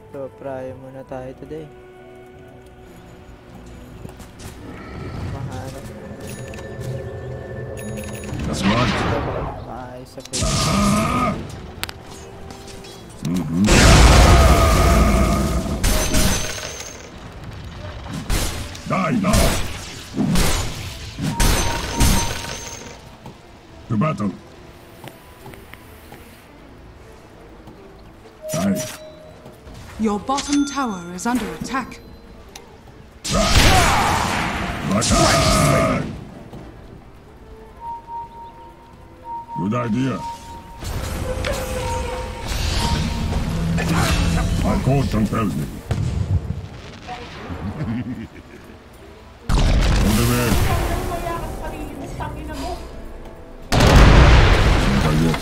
So, prayo muna tayo today. Mahanap. That's right. Maayos sa pwede. Die now! To battle! Die! Your bottom tower is under attack. Good idea. My code compels me. On the way. Not yet.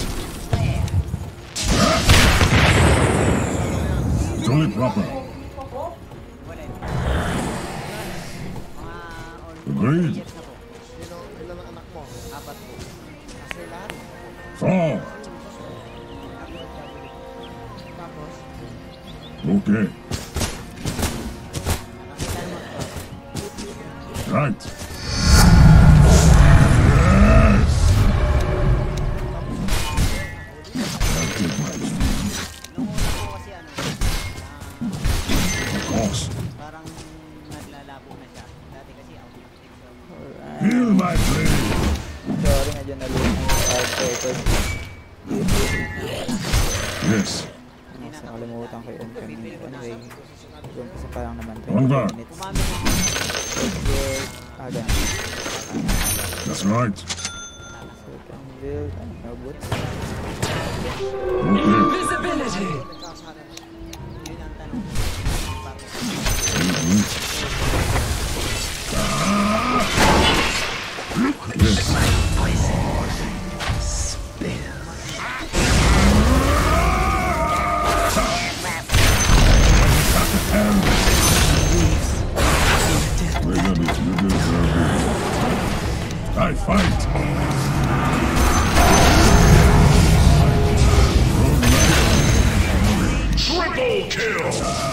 It's only proper. Agreed. Forward. Okay. Right. Yes. I'll take my speed. Of course. Feel my flame. Sorry nga dyan nalunan yung 5 seconds. Yes. Nakalimutan ko yun kanina. Anyway, umpisa pa lang naman. Onward. 20 minutes. Agad. That's right. Second build. Ano na boots? Okay. Visibility. Yes. I fight. Triple kill.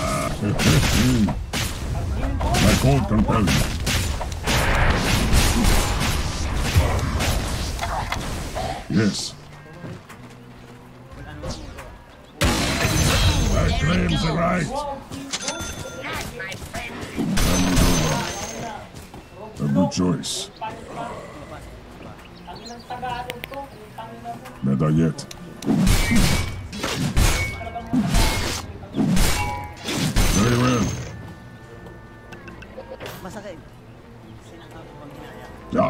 My code compels me. Yes. My claims are right. A good choice. Better yet. Very well. Yeah.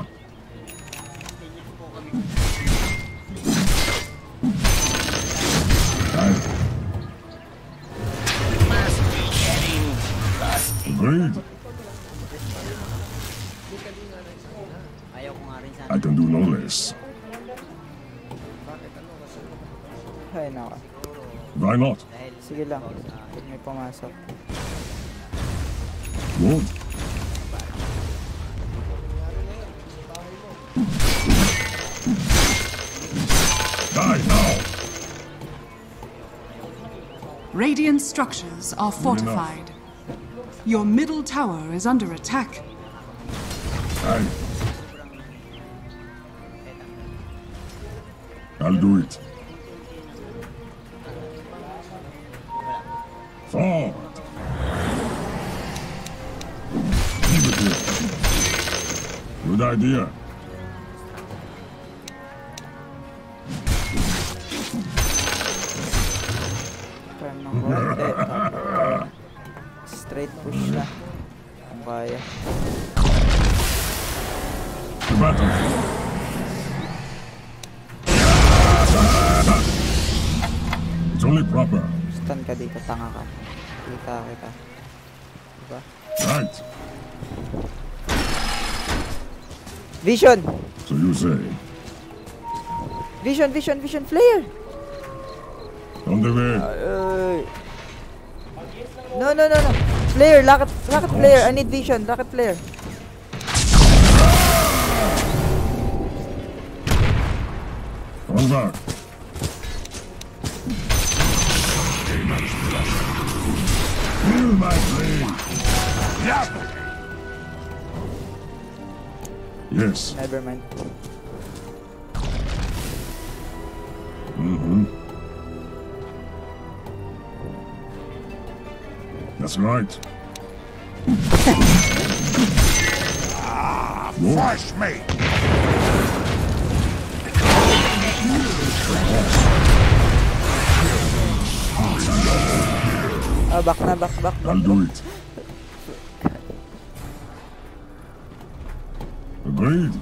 Agreed. I can do no less. Ay, naka. Why not? Sige lang. Huwag may pumasok. Good. Die now! Radiant structures are fortified. Your middle tower is under attack. Aye. I'll do it. Forward. Keep it here. Good idea. Prime ng konti. Straight push na. Kung kaya. To battle. It's only proper. Stun ka dito, tanga ka. Kita kita. Diba? Right. Vision! So you say. Vision, vision, vision, flare! On the way. No, no, no, no. Flare, rocket flare. I need vision, rocket flare. Onward. Feel my blade. Yeah. Yes. Never mind. That's right. Fresh meat. Ah, back na, back. I'll do it. Agreed.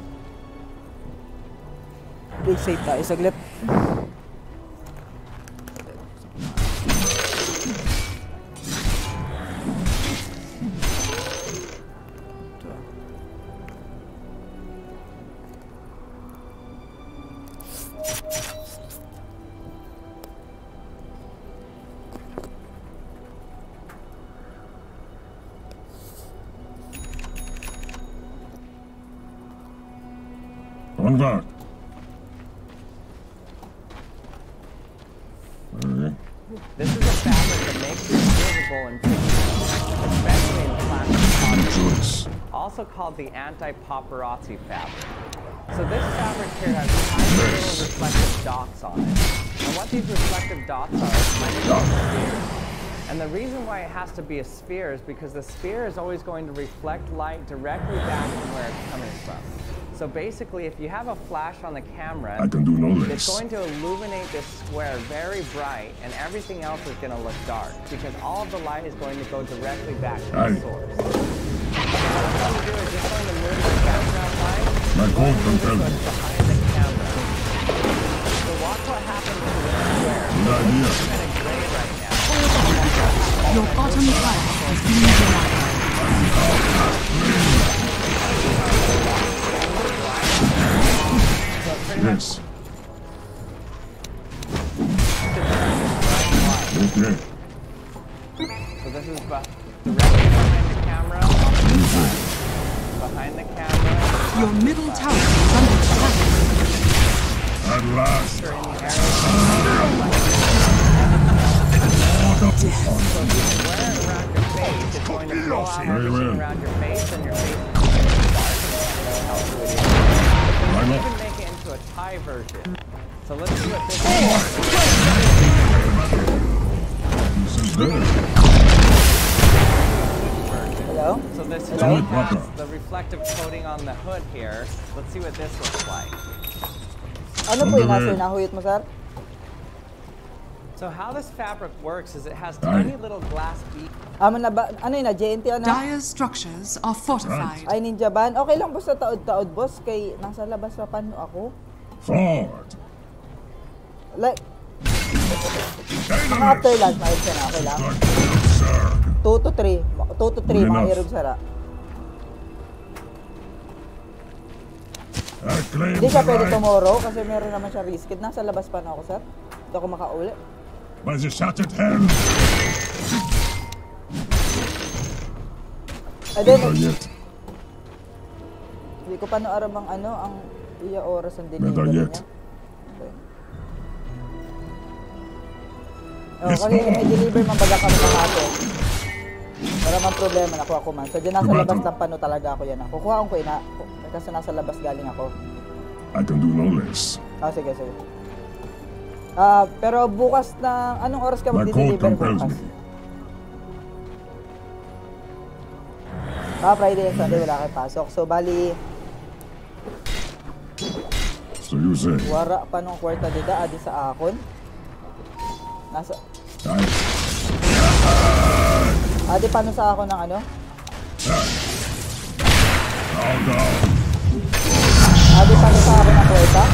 Big save tayo saglit. On guard. Okay. This is a fabric that makes you invisible in pictures, especially in plastic Good choice. also called the anti-paparazzi fabric. So this fabric here has tiny little reflective dots on it. And what these reflective dots are is tiny little spheres. And the reason why it has to be a sphere is because the sphere is always going to reflect light directly back from where it's coming from. So basically, if you have a flash on the camera, I can do no it's less. going to illuminate this square very bright, and everything else is going to look dark, because all of the light is going to go directly back to the Aye. source. So what you do is you're going to move the background light, My code move compels it me. behind the camera. So watch what happens to this square. Good idea. It's kind of gray right now. Your bottom tower is being denied. Yes. Okay. So this is directly behind the camera, off to the side. Behind the camera. Your middle tower is under attack. At last. You're in the area. Order. So if you wear it around your face, it's going to blow out Very everything well. around your face, and your face is going to be dark, and you won't know how good it is. Why You not? can make it into a Thai version. So let's see what this is. This is good. Hello? So this It's hood only has proper. the reflective coating on the hood here. Let's see what this looks like. Ano po yun, sir? Nahuyot mo, sir? So how this fabric works is it has tiny little glass beads. Na ba? Ano yun na? JNT na? Dire's structures are fortified. Ay, ninja ban? Okay lang boss sa taod-taod, boss. Kay nasa labas pa paano ako? Forward. Like, mga after lunch, maayos na. Okay lang. Good, sir. 2 to 3. 2 to 3, Good mga enough. irog sara. I claim Hindi siya the pwede right tomorrow kasi meron naman siya risked. Nasa labas pa na ako, sir. Hindi ako makauli. by the shattered hell. And then, Better yet. hindi ko pa naaram ang ano, ang iya oras ang Better delivery yet. niya. Okay. Oh, Yes, kasi ma'am. may deliver man baga kami kahapon. Para man problema, nakuha ko man. So, dyan nasa Tomato. labas lang pano talaga ako yan. Kukuha ko ina. Kasi nasa labas galing ako. I can do no less. Sige. Pero bukas na, anong oras ka My code mag-deliver compels bukas? me. Friday and Sunday wala kayo pasok. So, bali, So you say. wara pa nung kwarta dida, adi sa akon. Nasa, Nice. adi pa nun sa akon ng ano? Bow down. Adi pa nun sa akon ng kwarta?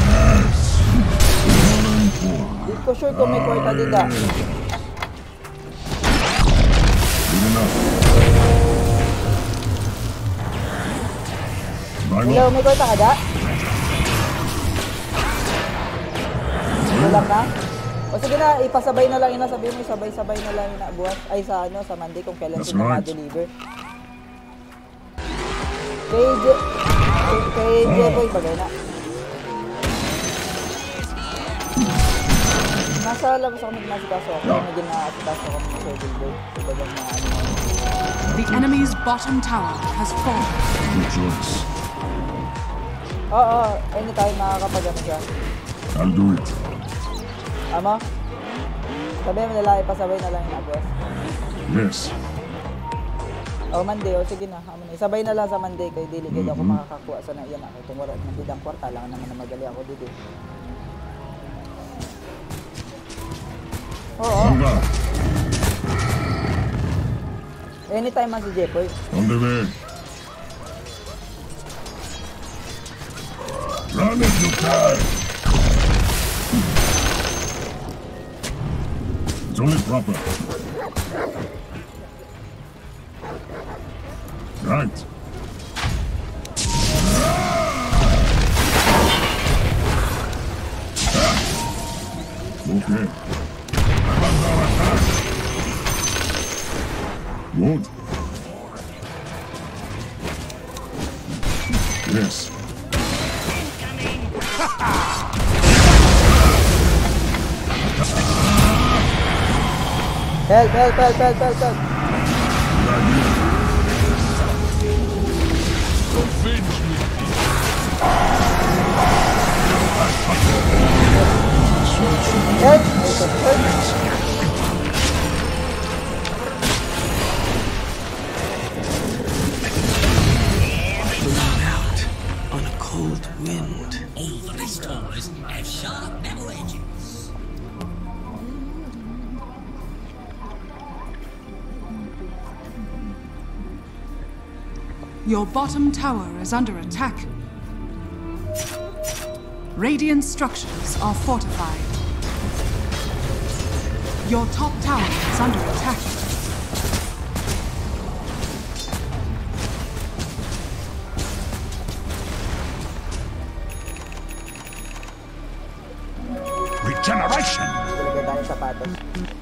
Di ko sure kung may kwarta dida. Good enough. By Hello, law. may kwarta ka da? Wala na? O sige na, ipasabay na lang ina, sabi mo, sabay-sabay na lang ina buwas. Ay sa ano, sa Monday kung kailan That's sila right. ma-deliver. Kay Jeboy, bagay na. Nasa labas ako nagmasikaso ako, naging nakasikaso ako ng Sir Dilbert. So bagang na ano, The enemy's bottom tower has fallen. Good choice. Oo, anytime nakakapagano siya. I'll do it. Amo? Sabi mo nila, ipasabay na lang yung boss. Yes. O, Monday, o sige na. Amo na. Sabay na lang sa Monday kay dili kayo ako makakakuha sa na iyan ako. Itong wala ng bidang kwarta lang naman na magali ako dito. Oo. Anda. Anytime man si Jepoy. On the way. Run if you can. It's only proper. Right. Okay. Good. Yes. Help. Good idea. Out on a cold wind. All the restorers have sharp metal engines. Your bottom tower is under attack. Radiant structures are fortified. Your top tower is under attack. Regeneration. Ilagay tayo sapatos.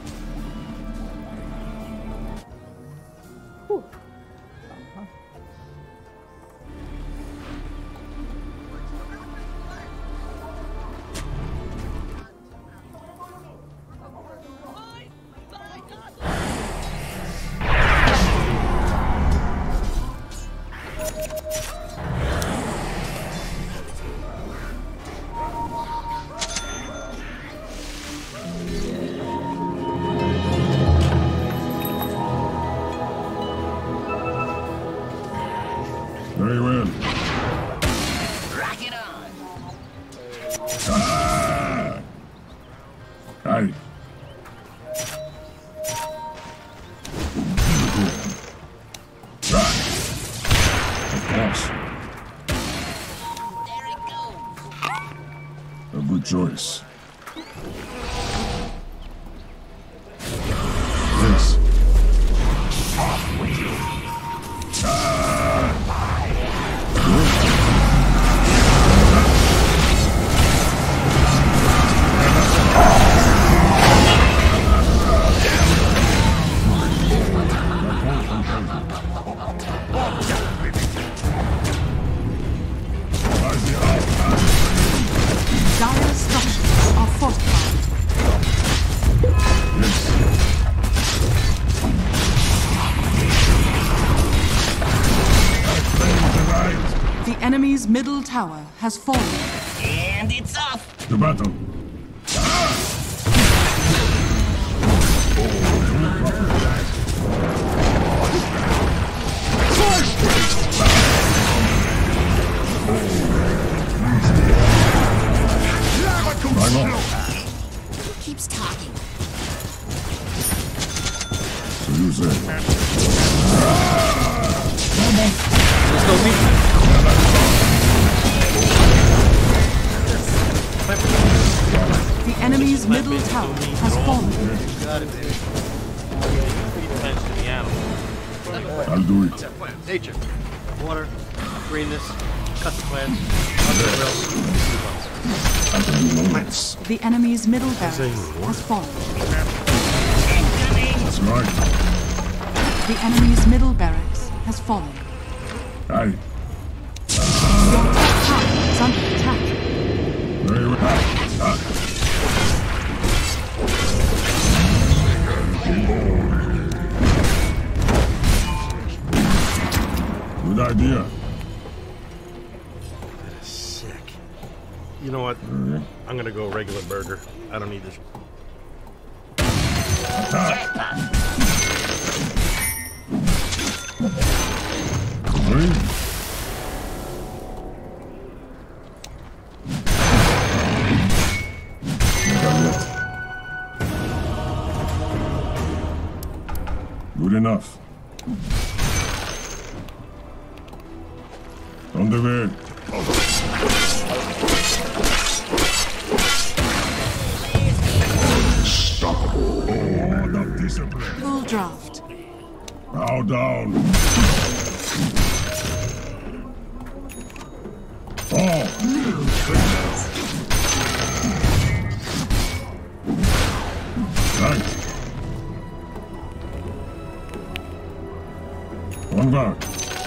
Very well. Rock it on. Aye. Right. Of course. There it goes. A good choice. Yes. Dire structures are fortified. The enemy's middle tower has fallen. And it's off. The battle. I'm on. Who keeps talking? So you say. The enemy's middle tower has fallen. Got it, baby. Thanks to the animal. I'll do it. Nature. Water. Greenness. Cut the plants. Undergrowth. I can do no less. The enemy's middle barracks has fallen. That's right. The enemy's middle barracks has fallen. Aye. Your top tower is under attack. Very well. Good idea. Sick. You know what? I'm gonna go regular burger. I don't need this. Green. Good enough. On the way. Unstoppable. Oh, the discipline. Full draft. Bow down. Oh. Right. One back.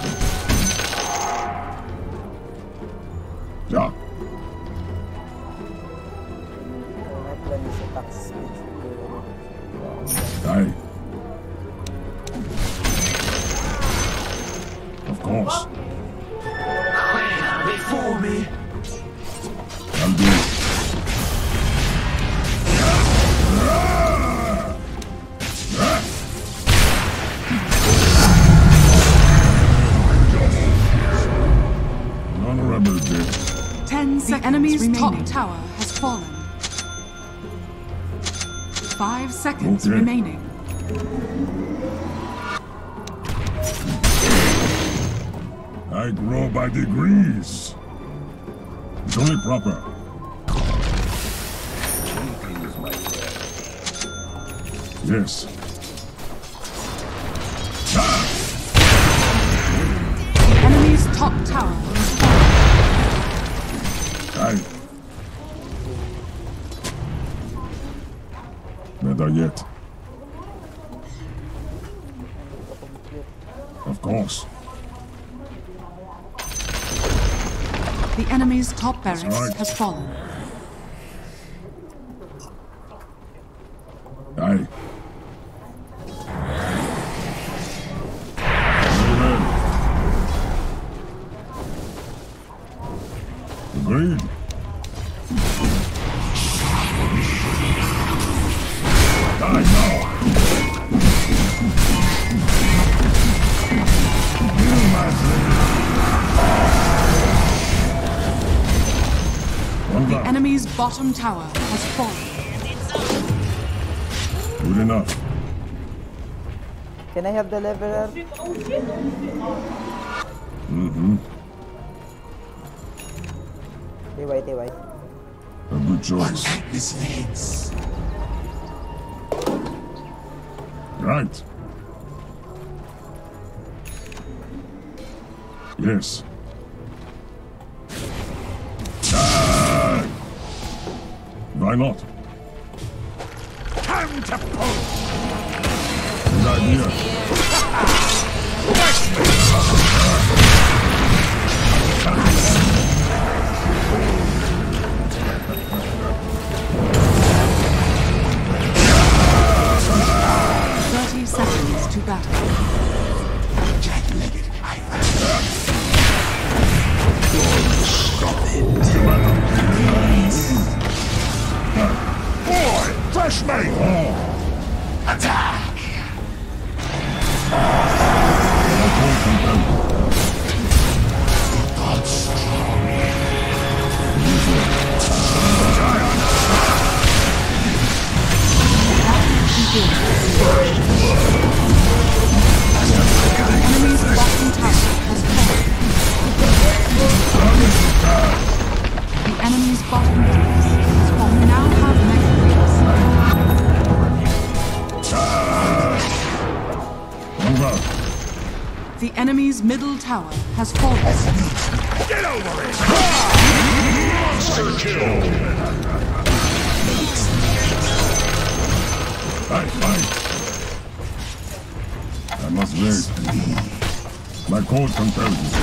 Yeah. My plan is attack speed. Die. Of course. Before me. I'll do it. Non-rebel bit. 10 seconds. The enemy's top tower has fallen. 5 seconds Okay. remaining. I grow by degrees. It's only proper. Yes. The enemy's top tower has fallen. Aye. Better yet. Of course. The enemy's top barracks right. has fallen. Aye. Agreed. Die now. One The back. enemy's bottom tower has fallen. Good enough. Can I have the leveler? Mm-hmm. TY. A good choice. This leads. Right. Yes. Die. Why not? Time to pull. Good idea. Seconds to battle. Jack-legged, Stop it. Boy, fresh mate. Oh. Attack! God's strong. Enemy's bottom tower has fallen. The enemy's bottom barracks has fallen. We now have mega creeps. The enemy's middle tower has fallen. Get over it! Monster kill! Fight. I must wait. My code compels me.